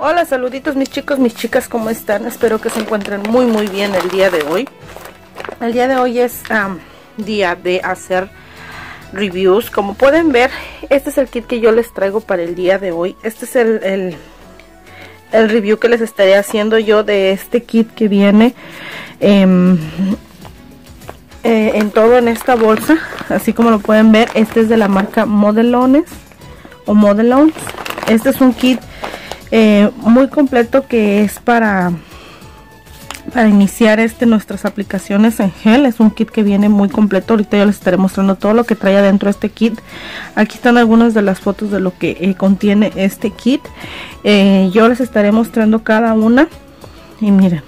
Hola, saluditos mis chicos, mis chicas, ¿cómo están? Espero que se encuentren muy bien el día de hoy. El día de hoy es día de hacer reviews. Como pueden ver, este es el kit que yo les traigo para el día de hoy. Este es el review que les estaré haciendo yo de este kit que viene en todo en esta bolsa. Así como lo pueden ver, este es de la marca Modelones o Modelones. Este es un kit muy completo que es para iniciar nuestras aplicaciones en gel. Es un kit que viene muy completo. Ahorita yo les estaré mostrando todo lo que trae adentro este kit. Aquí están algunas de las fotos de lo que contiene este kit. Yo les estaré mostrando cada una. Y miren,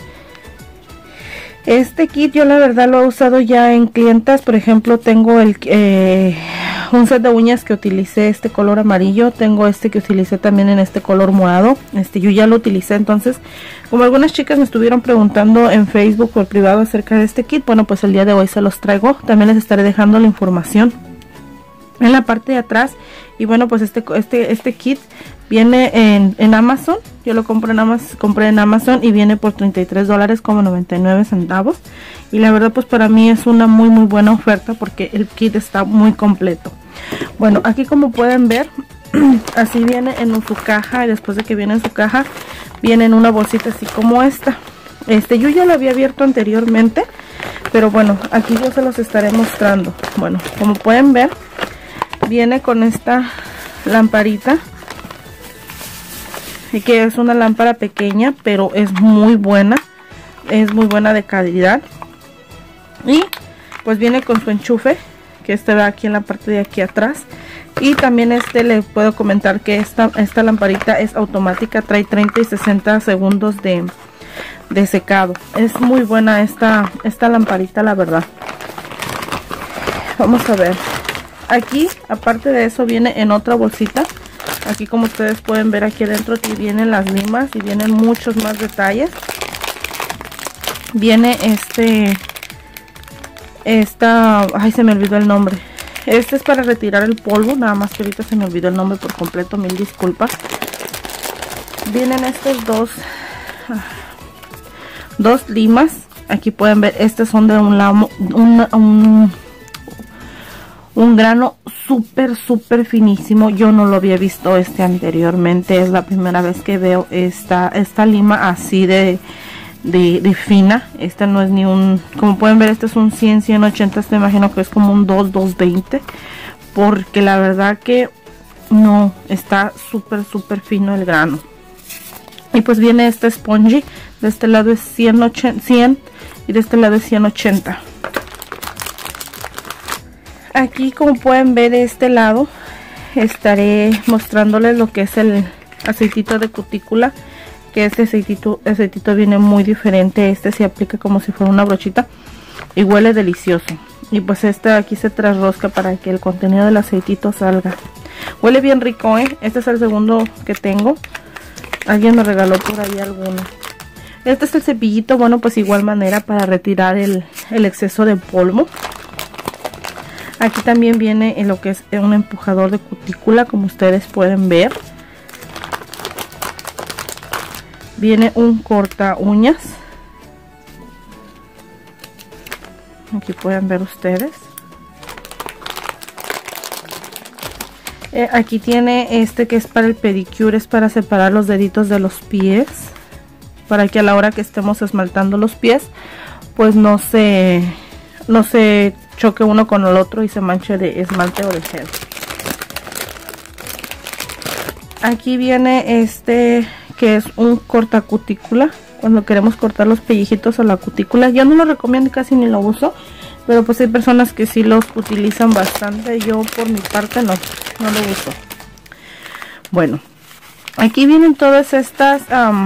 este kit yo la verdad lo he usado ya en clientas. Por ejemplo, tengo un set de uñas que utilicé este color amarillo. Tengo este que utilicé también en este color morado. Yo ya lo utilicé. Entonces, como algunas chicas me estuvieron preguntando en Facebook por privado acerca de este kit, bueno, pues el día de hoy se los traigo. También les estaré dejando la información en la parte de atrás. Y bueno, pues este kit viene en Amazon. Yo lo compré en Amazon y viene por $33.99. Y la verdad, pues para mí es una muy buena oferta porque el kit está muy completo. Bueno, aquí como pueden ver, así viene en su caja. Y después de que viene en su caja, viene en una bolsita así como esta. Yo ya lo había abierto anteriormente, pero bueno, aquí yo se los estaré mostrando. Bueno, como pueden ver, viene con esta lamparita, y que es una lámpara pequeña, pero es muy buena de calidad. Y pues viene con su enchufe, que va aquí en la parte de aquí atrás. Y también les puedo comentar que esta lamparita es automática, trae 30 y 60 segundos de secado. Es muy buena esta lamparita, la verdad. Vamos a ver. Aquí, aparte de eso, viene en otra bolsita. Aquí, como ustedes pueden ver, aquí adentro vienen las limas y vienen muchos más detalles. Viene ay, se me olvidó el nombre. Este es para retirar el polvo, nada más que ahorita se me olvidó el nombre por completo, mil disculpas. Vienen estos dos limas. Aquí pueden ver, estos son de un grano súper finísimo. Yo no lo había visto anteriormente. Es la primera vez que veo esta lima así de fina. Esta no es ni un, como pueden ver, este es un 100-180. Este me imagino que es como un 2-220, porque la verdad que no, está súper fino el grano. Y pues viene este spongy. De este lado es 100 y de este lado es 180. Aquí, como pueden ver, de este lado estaré mostrándoles lo que es el aceitito de cutícula, que este aceitito viene muy diferente. Este se aplica como si fuera una brochita y huele delicioso. Y pues aquí se trasrosca para que el contenido del aceitito salga. Huele bien rico, Este es el segundo que tengo. Alguien me regaló por ahí alguno. Este es el cepillito, bueno, pues igual manera para retirar el exceso de polvo. Aquí también viene en lo que es un empujador de cutícula, como ustedes pueden ver. Viene un corta uñas. Aquí pueden ver ustedes. Aquí tiene que es para el pedicure, es para separar los deditos de los pies, para que a la hora que estemos esmaltando los pies, pues no se choque uno con el otro y se manche de esmalte o de gel. Aquí viene que es un corta cutícula, cuando queremos cortar los pellejitos a la cutícula. Yo no lo recomiendo, casi ni lo uso, pero pues hay personas que sí los utilizan bastante. Yo por mi parte no lo uso. Bueno, aquí vienen todas estas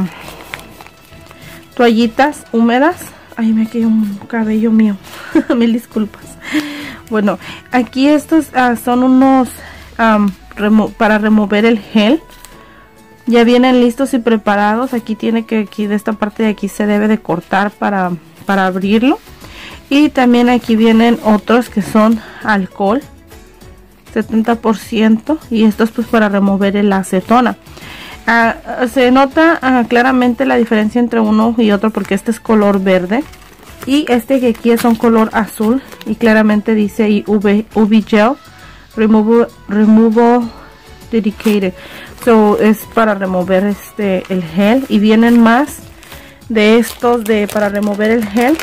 toallitas húmedas. Ay, me quedó un cabello mío. Mil disculpas. Bueno, aquí estos son unos para remover el gel. Ya vienen listos y preparados. Aquí tiene que, de esta parte de aquí se debe de cortar para abrirlo. Y también aquí vienen otros que son alcohol 70%. Y estos pues para remover la acetona. Se nota claramente la diferencia entre uno y otro porque este es color verde y este que aquí es un color azul y claramente dice UV Gel Removal Dedicated. So es para remover el gel, y vienen más de estos para remover el gel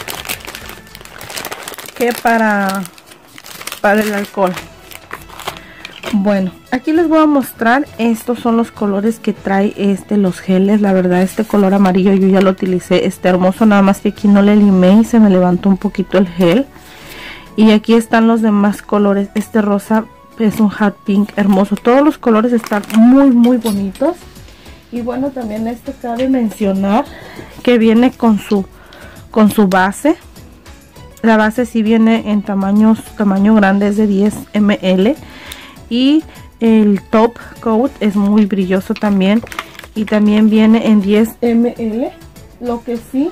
que para el alcohol. Bueno, aquí les voy a mostrar, estos son los colores que trae los geles. La verdad, este color amarillo yo ya lo utilicé, está hermoso, nada más que aquí no le limé y se me levantó un poquito el gel. Y aquí están los demás colores. Este rosa es un hot pink hermoso, todos los colores están muy bonitos. Y bueno, también cabe mencionar que viene con su base. La base sí viene en tamaño grande, es de 10 ml. Y el top coat es muy brilloso también, y también viene en 10 ml. Lo que sí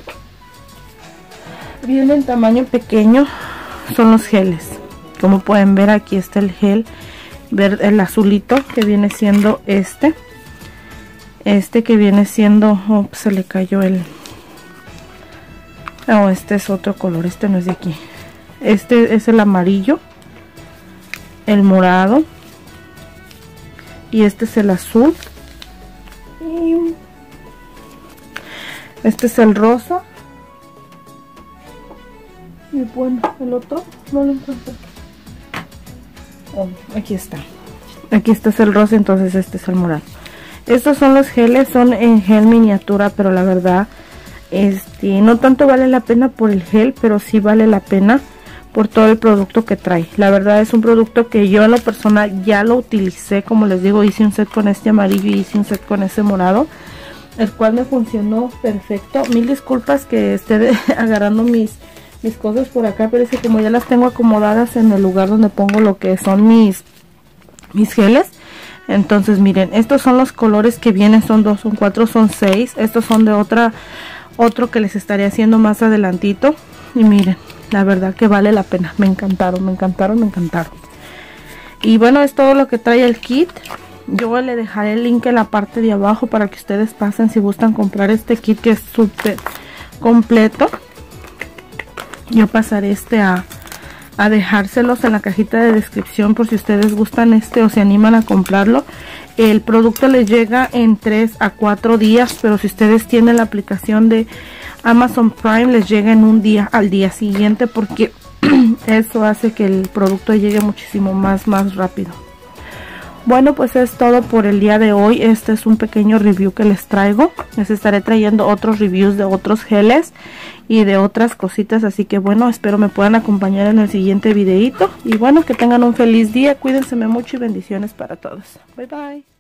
viene en tamaño pequeño son los geles. Como pueden ver, aquí está el gel verde, el azulito, que viene siendo este que viene siendo, se le cayó este es otro color, este no es de aquí. Este es el amarillo, el morado, y este es el azul, y este es el rosa, y bueno, el otro no lo encuentro. Oh, aquí está es el rosa, entonces este es el morado. Estos son los geles, son en gel miniatura, pero la verdad no tanto vale la pena por el gel, pero sí vale la pena por todo el producto que trae. La verdad es un producto que yo en lo personal ya lo utilicé. Como les digo, hice un set con este amarillo y hice un set con ese morado, el cual me funcionó perfecto. Mil disculpas que esté agarrando mis cosas por acá, pero es que como ya las tengo acomodadas en el lugar donde pongo lo que son mis geles. Entonces miren, estos son los colores que vienen, son 2, son 4, son 6. Estos son de otro que les estaré haciendo más adelantito. Y miren, la verdad que vale la pena, me encantaron. Y bueno, es todo lo que trae el kit. Yo le dejaré el link en la parte de abajo para que ustedes pasen si gustan comprar este kit, que es súper completo. Yo pasaré a dejárselos en la cajita de descripción por si ustedes gustan o se animan a comprarlo. El producto les llega en 3 a 4 días, pero si ustedes tienen la aplicación de Amazon Prime les llega en un día al día siguiente, porque eso hace que el producto llegue muchísimo más rápido. Bueno, pues es todo por el día de hoy. Este es un pequeño review que les traigo. Les estaré trayendo otros reviews de otros geles y de otras cositas, así que bueno, espero me puedan acompañar en el siguiente videito. Y bueno, que tengan un feliz día, cuídense mucho y bendiciones para todos. Bye bye.